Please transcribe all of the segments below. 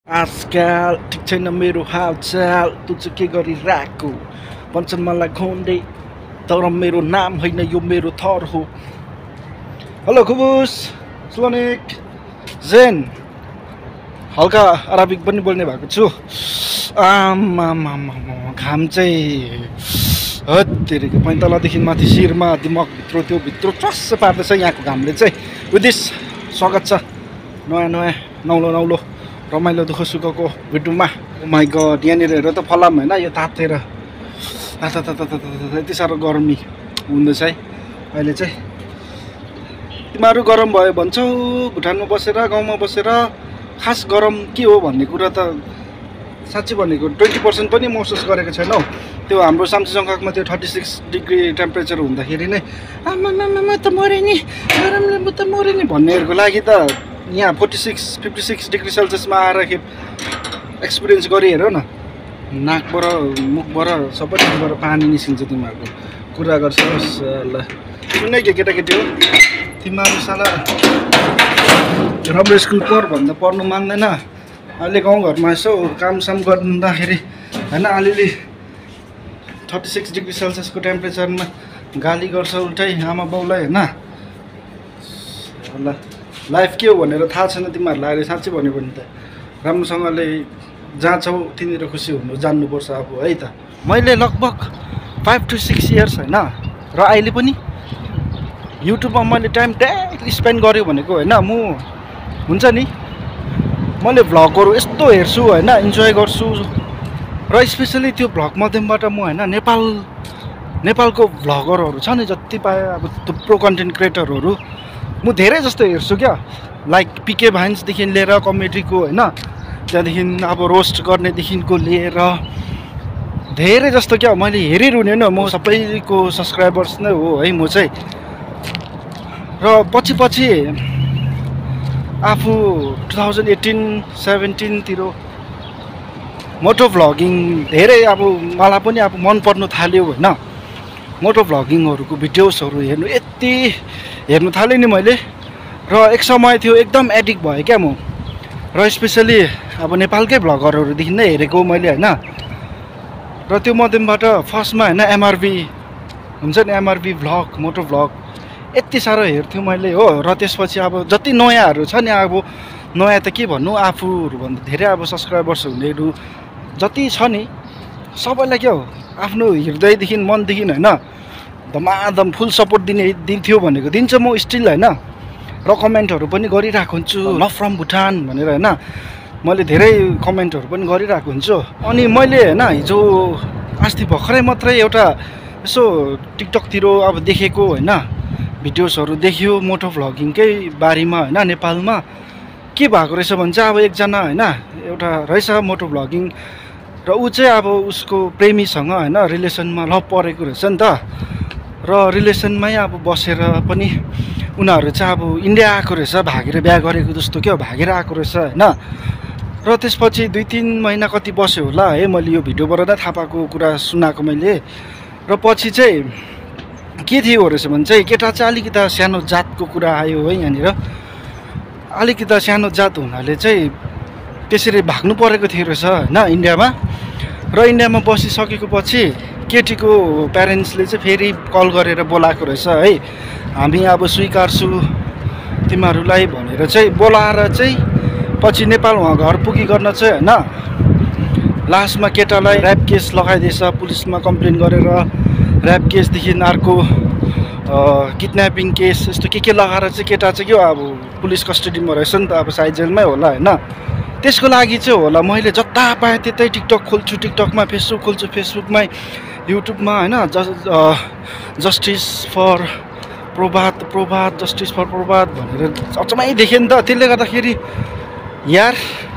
आजकल ठिक छैन मेरो हालचाल, तँ चाहिँ के गरिरहेको भन्छन् मलाई खोन्डे, तर मेरो नाम होइन यो मेरो थर हो। हेलो खुबुस स्लोनिक जेन, हल्का अराबिक पनि बोल्ने भएको छु। घाम चाहिँ हत्तेरीको पैँतालादेखि माथि शिरमा दिमागभित्र त्यो भित्र चस्स पार्दैछ यहाँको घामले चाहिँ। उदिस स्वागत छ नयाँ नयाँ नौलो रमाइलो दुःख सुखको भिडियोमा। ओ माई गड, यहाँनिर हेर त फलाम होइन, यो तातेर यति साह्रो गर्मी हुँदैछ है अहिले चाहिँ। तिमीहरू गरम भयो भन्छौ भुटानमा बसेर, गाउँमा बसेर खास गरम के हो भन्ने कुरा त साँच्ची भनेको 20% पनि महसुस गरेको छैनौ। त्यो हाम्रो सामसिङकाकमा त्यो 36 डिग्री टेम्परेचर हुँदाखेरि नै म त मरेँ नि, गरमले म त मरेँ नि भन्नेहरूको लागि त यहाँ 46-56 डिग्री सेल्सियसमा आएर एक्सपिरियन्स गरिहेर न। नाकबाट मुखबाट सबैबाट पानी निस्किन्छ तिमीहरूको कुरा गर्छस्। ल सुन्ने के केटाकेटी हो तिमीहरू, साला राम्रो स्कुल पढ भन्दा पढ्नु मान्दैन। अहिले गाउँघरमा यसो कामसाम गर्दाखेरि होइन अलिअलि 36 डिग्री सेल्सियसको टेम्परेचरमा गाली गर्छ उल्टै आमा बाउलाई होइन। ल लाइफ के हो भनेर थाहा छैन तिमीहरूलाई अहिले। साँच्चै भन्यो भने त राम्रोसँगले जहाँ छौ तिनीहरू खुसी हुनु जान्नुपर्छ अब है त। मैले लगभग 5 to 6 इयर्स होइन र अहिले पनि युट्युबमा मैले टाइम डेली स्पेन्ड गरेँ भनेको होइन। म हुन्छ नि मैले भ्लगहरू यस्तो हेर्छु होइन, इन्जोय गर्छु र स्पेसली त्यो भ्लग माध्यमबाट म होइन नेपालको भ्लगरहरू छ नि जति पाएँ अब थुप्रो कन्टेन्ट क्रिएटरहरू म धेरै जस्तो हेर्छु क्या। लाइक पिके भाइन्सदेखि लिएर कमेडीको होइन, त्यहाँदेखि अब रोस्ट गर्नेदेखिको लिएर धेरै जस्तो क्या मैले हेरिरहने होइन। म सबैको सब्सक्राइबर्स नै हो है म चाहिँ। र पछि आफू 2018-17 तिर मोटो भ्लगिङ धेरै अब मलाई पनि अब मन पर्नु थाल्यो होइन। मोटो भ्लगिङहरूको भिडियोसहरू यति हेर्नु थालेँ नि मैले, र एक समय थियो एकदम एडिक्ट भएँ क्या म। र स्पेसली अब नेपालकै भ्लगरहरूदेखि नै हेरेको मैले होइन। र त्यो माध्यमबाट फर्स्टमा होइन एमआरभी हुन्छ नि, एमआरभी भ्लग, मोटो भ्लग यति साह्रो हेर्थ्यो मैले हो। र त्यसपछि अब जति नयाँहरू छ नि, अब नयाँ त के भन्नु, आफूहरूभन्दा धेरै अब सब्सक्राइबर्स हुनेहरू जति छ नि सबैलाई क्या हो आफ्नो हृदयदेखि मनदेखि होइन धमाधम फुल सपोर्ट दिन्थ्यो भनेको दिन्छ म स्टिल होइन। र कमेन्टहरू पनि गरिरहेको हुन्छु, लभ फ्रम भुटान भनेर होइन। मैले धेरै कमेन्टहरू पनि गरिरहेको हुन्छु। अनि मैले होइन हिजो अस्ति भर्खरै मात्रै एउटा यसो टिकटकतिर अब देखेको होइन भिडियोसहरू देख्यो मोटो भ्लगिङकै बारेमा होइन। नेपालमा के भएको रहेछ भने चाहिँ अब एकजना होइन एउटा रहेछ मोटो भ्लगिङ, र ऊ चाहिँ अब उसको प्रेमीसँग होइन रिलेसनमा लभ परेको रहेछ नि त। र रिलेसनमै अब बसेर पनि उनीहरू चाहिँ अब इन्डिया आएको रहेछ, भागेर बिहा गरेको जस्तो क्या भागेर आएको रहेछ होइन। र त्यसपछि 2-3 महिना कति बस्यो होला है, मैले यो भिडियोबाट नै थाहा पाएको कुरा सुनाएको मैले। र पछि चाहिँ के थियो रहेछ भने चाहिँ केटा चाहिँ अलिकति सानो जातको कुरा आयो है यहाँनिर। अलिकति सानो जात हुनाले चाहिँ त्यसरी भाग्नु परेको थियो रहेछ होइन इन्डियामा। र इन्डियामा बसिसकेको पछि केटीको प्यारेन्ट्सले चाहिँ फेरि कल गरेर बोलाएको रहेछ है, हामी अब स्वीकार्छु तिमीहरूलाई भनेर चाहिँ बोलाएर चाहिँ पछि नेपाल उहाँ घर पुगी गर्न चाहिँ होइन लास्टमा केटालाई ऱ्याप केस लगाइदिएछ, पुलिसमा कम्प्लेन गरेर ऱ्याप केसदेखि अर्को किडन्यापिङ केस यस्तो के लगाएर चाहिँ केटा चाहिँ के अब पुलिस कस्टडीमा रहेछ नि त, अब सायद जेलमै होला होइन। त्यसको लागि चाहिँ होला मैले जता पाएँ त्यतै टिकटक खोल्छु, टिकटकमा फेसबुक खोल्छु, फेसबुकमा युट्युबमा होइन justice for Prabhat justice for Prabhat भनेर अचम्मै देखेँ नि त। त्यसले गर्दाखेरि यार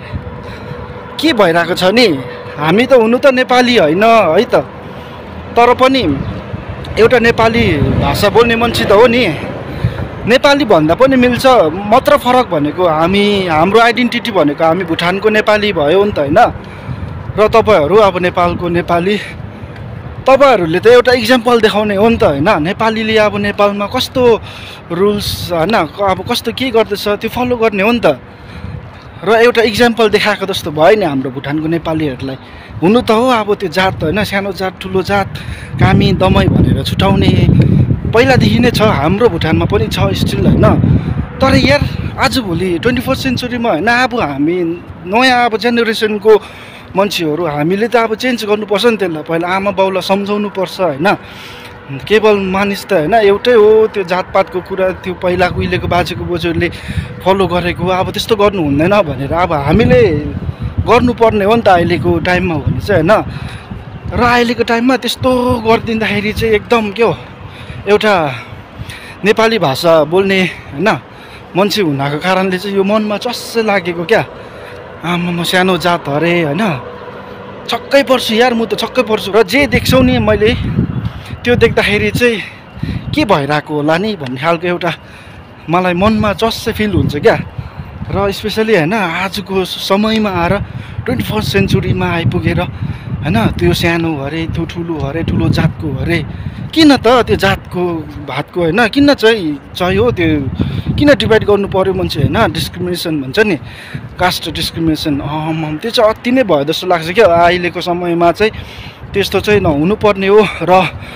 के भइरहेको छ नि, हामी त हुनु त नेपाली होइन है त, तर पनि एउटा नेपाली भाषा बोल्ने मान्छे त हो नि, नेपाली भन्दा पनि मिल्छ मात्र। फरक भनेको हाम्रो आइडेन्टिटी भनेको हामी भुटानको नेपाली भयो नि त होइन। र तपाईँहरू अब नेपालको नेपाली, तपाईँहरूले त एउटा इक्जाम्पल देखाउने हो नि त होइन। नेपालीले अब नेपालमा कस्तो रुल्स होइन अब कस्तो के गर्दैछ त्यो फलो गर्ने हो नि त। र एउटा इक्जाम्पल देखाएको जस्तो भयो नि हाम्रो भुटानको नेपालीहरूलाई। हुनु त हो अब त्यो जात होइन, सानो जात ठुलो जात कामी दमाई भनेर छुटाउने पहिलादेखि नै छ, हाम्रो भुटानमा पनि छ स्टिल होइन। तर यार आजभोलि 21st सेन्चुरीमा होइन, अब हामी नयाँ अब जेनेरेसनको मान्छेहरू हामीले त अब चेन्ज गर्नुपर्छ नि त्यसलाई। पहिला आमा बाउलाई सम्झाउनु पर्छ होइन। केवल मानिस त होइन एउटै हो, त्यो जातपातको कुरा त्यो पहिलाको उहिलेको बाजेको बोजूहरूले फलो गरेको अब त्यस्तो गर्नु हुँदैन भनेर अब हामीले गर्नुपर्ने हो नि त अहिलेको टाइममा हो भने चाहिँ होइन। र अहिलेको टाइममा त्यस्तो गरिदिँदाखेरि चाहिँ एकदम के हो, एउटा नेपाली भाषा बोल्ने होइन मान्छे हुनाको कारणले चाहिँ यो मनमा चस्सै लागेको क्या। आमा म सानो जात अरे होइन, छक्कै पर्छु यार, म त छक्कै पर्छु। र जे देख्छौ नि मैले त्यो देख्दाखेरि चाहिँ के भइरहेको होला नि भन्ने खालको एउटा मलाई मनमा चस्सै फिल हुन्छ क्या। र स्पेसली होइन आजको समयमा आएर 21st सेन्चुरीमा आइपुगेर होइन, त्यो सानो अरे त्यो ठुलो अरे, ठुलो जातको अरे, किन त त्यो जातको भातको होइन किन चाहियो त्यो, किन डिभाइड गर्नु पऱ्यो मान्छे होइन। डिस्क्रिमिनेसन भन्छ नि, कास्ट डिस्क्रिमिनेसन, त्यो चाहिँ अति नै भयो जस्तो लाग्छ क्या अहिलेको समयमा चाहिँ। त्यस्तो चाहिँ नहुनुपर्ने हो। र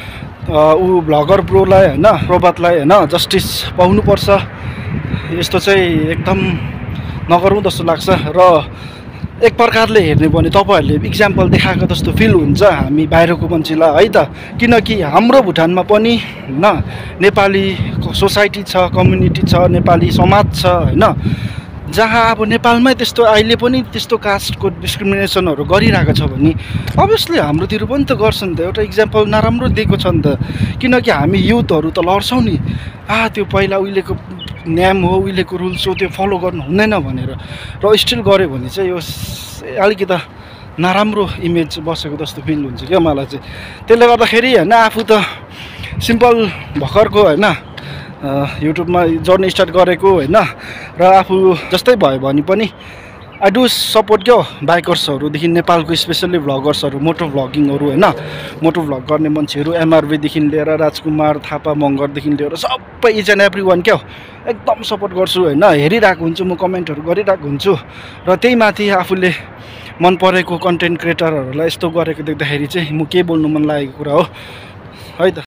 ऊ भ्लगर ब्रोलाई होइन, प्रभातलाई होइन जस्टिस पाउनुपर्छ। यस्तो चाहिँ एकदम नगरौँ जस्तो लाग्छ। र एक प्रकारले हेर्ने भने तपाईँहरूले इक्जाम्पल देखाएको जस्तो फिल हुन्छ हामी बाहिरको मान्छेलाई है त। किनकि हाम्रो भुटानमा पनि होइन नेपाली सोसाइटी छ, कम्युनिटी छ, नेपाली समाज छ होइन, जहाँ अब नेपालमै त्यस्तो अहिले पनि त्यस्तो कास्टको डिस्क्रिमिनेसनहरू गरिरहेको छ भने अभियसली हाम्रोतिर पनि त गर्छ नि त। एउटा इक्जाम्पल नराम्रो दिएको छ नि त। किनकि हामी युथहरू त लड्छौँ नि, त्यो पहिला उहिलेको न्याम हो, उहिलेको रुल्स हो, त्यो फलो गर्नु हुँदैन भनेर। र स्टिल गऱ्यो भने चाहिँ यो अलिकति नराम्रो इमेज बसेको जस्तो फिल हुन्छ क्या मलाई चाहिँ। त्यसले गर्दाखेरि होइन आफू त सिम्पल भर्खरको होइन युट्युबमा जर्नी स्टार्ट गरेको होइन, र आफू जस्तै भयो भने पनि आई डु सपोर्ट क्या बाइकर्सहरूदेखि नेपालको स्पेसल्ली भ्लगर्सहरू, मोटो भ्लगिङहरू होइन, मोटो भ्लग गर्ने मान्छेहरू एमआरबीदेखि लिएर राजकुमार थापा मगरदेखि लिएर सबै इच एन्ड एभ्री वान क्या एकदम सपोर्ट गर्छु होइन। हेरिरहेको हुन्छु म, कमेन्टहरू गरिरहेको हुन्छु। र त्यही माथि आफूले मन परेको कन्टेन्ट क्रिएटरहरूलाई यस्तो गरेको देख्दाखेरि चाहिँ म के बोल्नु मन लागेको कुरा हो है त।